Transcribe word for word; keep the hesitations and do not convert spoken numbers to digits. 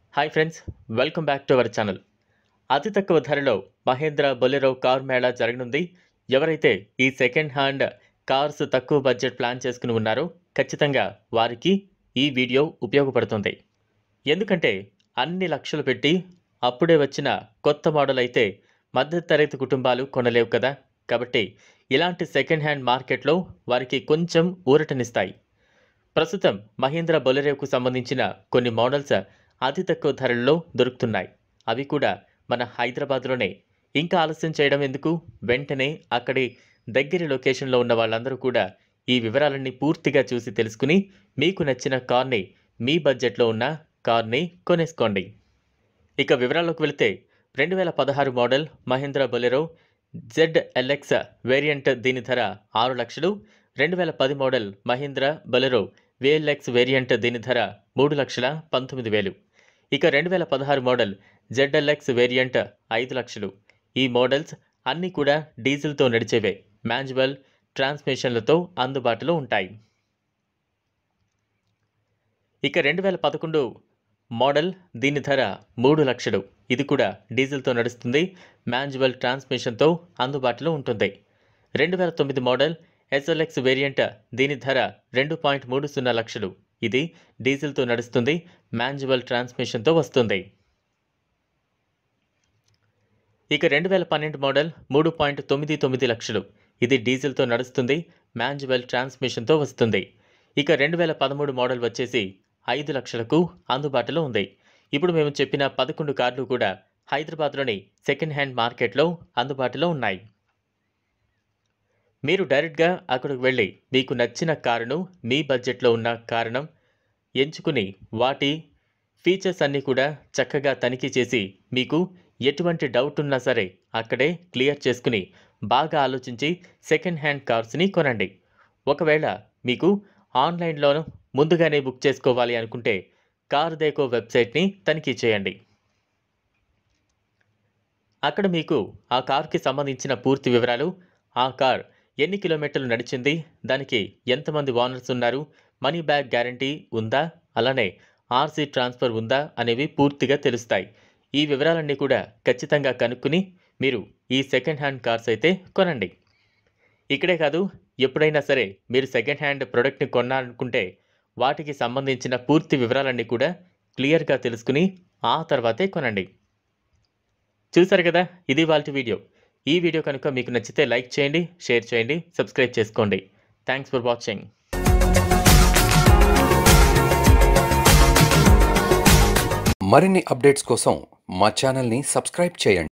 Hi friends, welcome back to our channel. అతి తక్కువ ధరలో మహేంద్ర బొలెరో కార్ మేళా జరగనుంది. ఎవరైతే ఈ సెకండ్ హ్యాండ్ కార్స్ తక్కువ బడ్జెట్ ప్లాన్ చేసుకుని ఉన్నారో ఖచ్చితంగా వారికి ఈ వీడియో ఉపయోగపడుతుంది. ఎందుకంటే అన్ని లక్షలు పెట్టి అప్పుడే వచ్చిన కొత్త మోడల్ అయితే మధ్యతరగతి కుటుంబాలు కొనలేవు కదా. కాబట్టి ఇలాంటి సెకండ్ హ్యాండ్ మార్కెట్లో వారికి కొంచెం ఊరటనిస్తాయి. ప్రస్తుతం మహేంద్ర బొలెరోకు సంబంధించిన కొన్ని మోడల్స్ అతి తక్కువ ధరల్లో దొరుకుతున్నాయి. అవి కూడా మన హైదరాబాద్లోనే. ఇంకా ఆలస్యం చేయడం ఎందుకు, వెంటనే అక్కడి దగ్గర లొకేషన్లో ఉన్న వాళ్ళందరూ కూడా ఈ వివరాలన్నీ పూర్తిగా చూసి తెలుసుకుని మీకు నచ్చిన కార్ని, మీ బడ్జెట్లో ఉన్న కార్ని కొనేసుకోండి. ఇక వివరాల్లోకి వెళితే రెండు వేల పదహారు model Mahindra Bolero Z LX variant, దీని ధర ఆరు లక్షలు. రెండు వేల పది model Mahindra Bolero VLX variant, దీని ధర మూడు లక్షల పంతొమ్మిది వేలు. ఇక రెండు వేల పదహారు మోడల్ జెడ్ఎల్ఎక్స్ వేరియంట్ ఐదు లక్షలు. ఈ మోడల్స్ అన్నీ కూడా డీజిల్తో నడిచేవే, మాన్యువల్ ట్రాన్స్మిషన్లతో అందుబాటులో ఉంటాయి. ఇక రెండు వేల పదకొండు మోడల్, దీని ధర మూడు లక్షలు. ఇది కూడా డీజిల్తో నడుస్తుంది, మాన్యువల్ ట్రాన్స్మిషన్తో అందుబాటులో ఉంటుంది. రెండు వేల తొమ్మిది మోడల్ ఎస్ఎల్ఎక్స్ వేరియంట్, దీని ధర రెండు పాయింట్ మూడు సున్నా లక్షలు. ఇది డీజిల్తో నడుస్తుంది, మాన్యువల్ ట్రాన్స్మిషన్తో వస్తుంది. ఇక రెండు వేల పన్నెండు మోడల్ మూడు పాయింట్ తొమ్మిది తొమ్మిది లక్షలు. ఇది డీజిల్తో నడుస్తుంది, మాన్యువల్ ట్రాన్స్మిషన్తో వస్తుంది. ఇక రెండు వేల పదమూడు మోడల్ వచ్చేసి ఐదు లక్షలకు అందుబాటులో ఉంది. ఇప్పుడు మేము చెప్పిన పదకొండు కార్లు కూడా హైదరాబాద్లోని సెకండ్ హ్యాండ్ మార్కెట్లో అందుబాటులో ఉన్నాయి. మీరు డైరెక్ట్గా అక్కడికి వెళ్ళి మీకు నచ్చిన కారును, మీ బడ్జెట్లో ఉన్న కారును ఎంచుకుని వాటి ఫీచర్స్ అన్నీ కూడా చక్కగా తనిఖీ చేసి మీకు ఎటువంటి డౌట్ ఉన్నా సరే అక్కడే క్లియర్ చేసుకుని బాగా ఆలోచించి సెకండ్ హ్యాండ్ కార్స్ని కొనండి. ఒకవేళ మీకు ఆన్లైన్లోనూ ముందుగానే బుక్ చేసుకోవాలి అనుకుంటే కార్ దేకో వెబ్సైట్ని తనిఖీ చేయండి. అక్కడ మీకు ఆ కార్కి సంబంధించిన పూర్తి వివరాలు, ఆ కార్ ఎన్ని కిలోమీటర్లు నడిచింది, దానికి ఎంతమంది ఓనర్స్ ఉన్నారు, మనీ బ్యాక్ గ్యారంటీ ఉందా, అలానే ఆర్సీ ట్రాన్స్ఫర్ ఉందా అనేవి పూర్తిగా తెలుస్తాయి. ఈ వివరాలన్నీ కూడా ఖచ్చితంగా కనుక్కుని మీరు ఈ సెకండ్ హ్యాండ్ కార్స్ అయితే కొనండి. ఇక్కడే కాదు, ఎప్పుడైనా సరే మీరు సెకండ్ హ్యాండ్ ప్రోడక్ట్ని కొనాలనుకుంటే వాటికి సంబంధించిన పూర్తి వివరాలన్నీ కూడా క్లియర్గా తెలుసుకుని ఆ తర్వాతే కొనండి. చూసారు కదా, ఇది వాళ్ళ వీడియో. ఈ వీడియో కనుక మీకు నచ్చితే లైక్ చేయండి, షేర్ చేయండి, సబ్స్క్రైబ్ చేసుకోండి. Thanks for watching. మరిన్ని అప్డేట్స్ కోసం మా ఛానల్ని సబ్స్క్రైబ్ చేయండి.